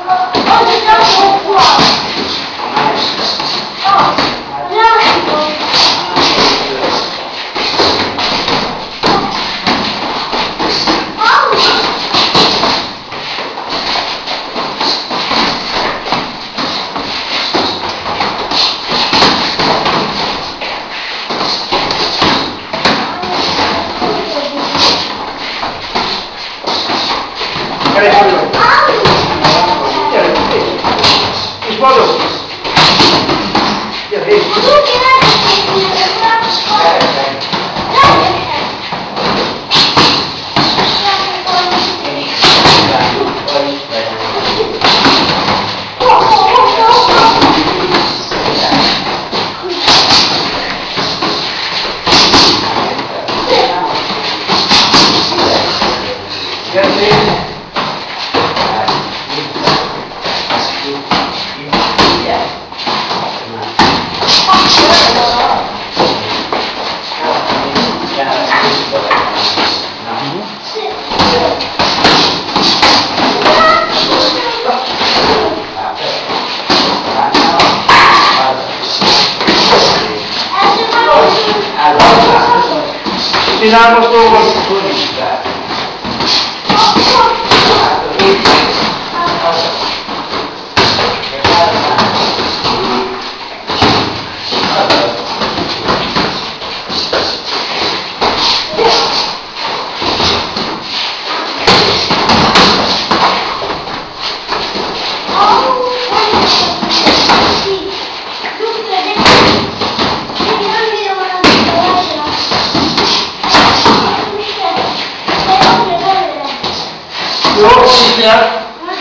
Csinálom dolgot, turistát. Jó, Krisztián!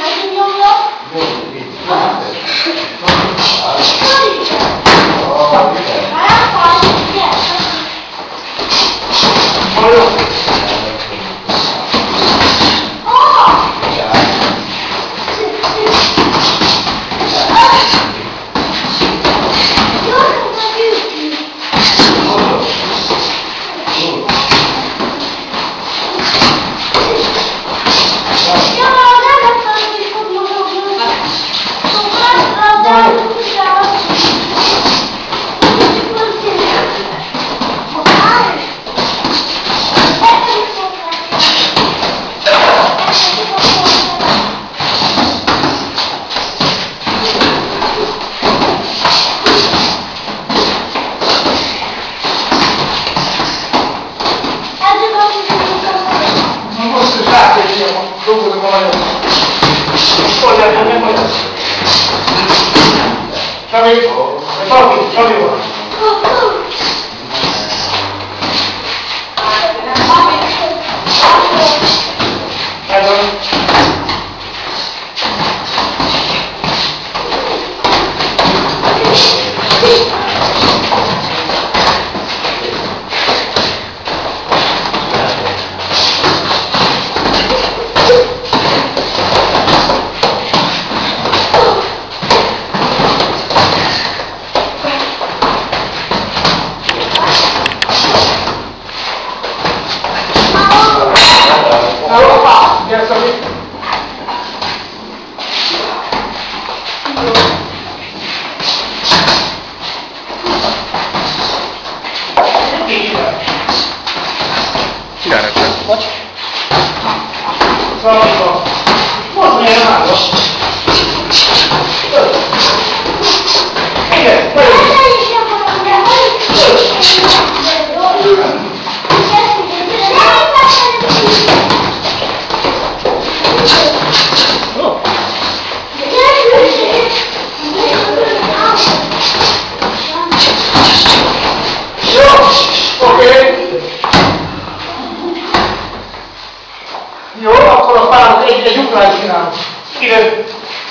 Jó, akkor a párat egy ugrát csinálunk. Ide.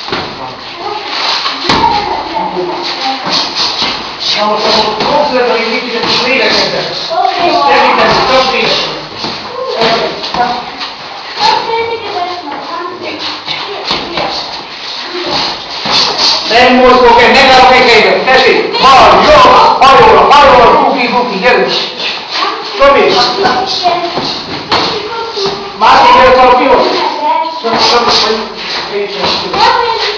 Na most akkor konszert, hogy mit ide tudsz lélekedni. Szerintem, csak lélekedni. Nem mozgok, megállok egy helyben. Tessék, bal, jobb, hajóra, buki, gyerünk. Tomi. Másik előtt a piros.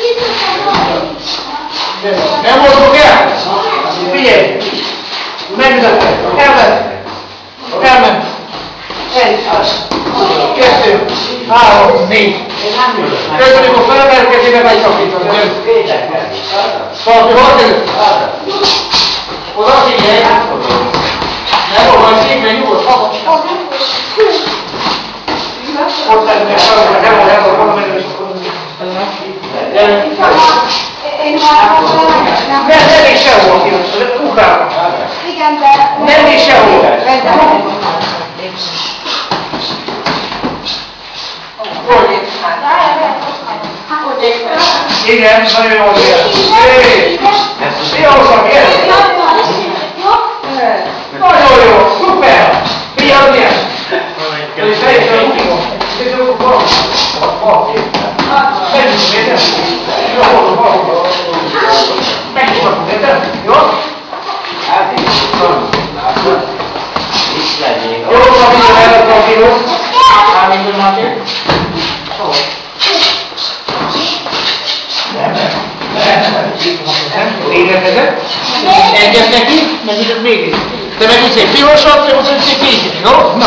Nem mozdulok el! Figyelj! Megütöttem! Elment! 1, 2, 3, 4. Közben, amikor felemelkezik, meg szakítani. Tartj, hol előtt? Oda figyelj! Nem olvaj szépen, nyugodt, szabad. Ott lennél, nem oda menni. Nem is sehol, ugrálok. Igen, de... Nem is sehol. Igen, nagyon jól ér. Szia, hozzám, gyere! Nagyon jó, szuper! Figyelj, ilyen! És teljesen ugrálok. Egyet neki, megütök még egy. Te megütsz egy pirosat, te megütsz egy készít, jó? Na!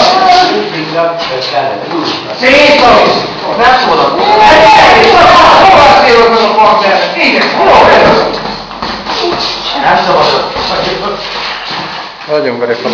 Szétszalisz! Nem szólok! Hova szélod meg a partnernek? Igen, hol ez? Nem szabadok. Nagyon vele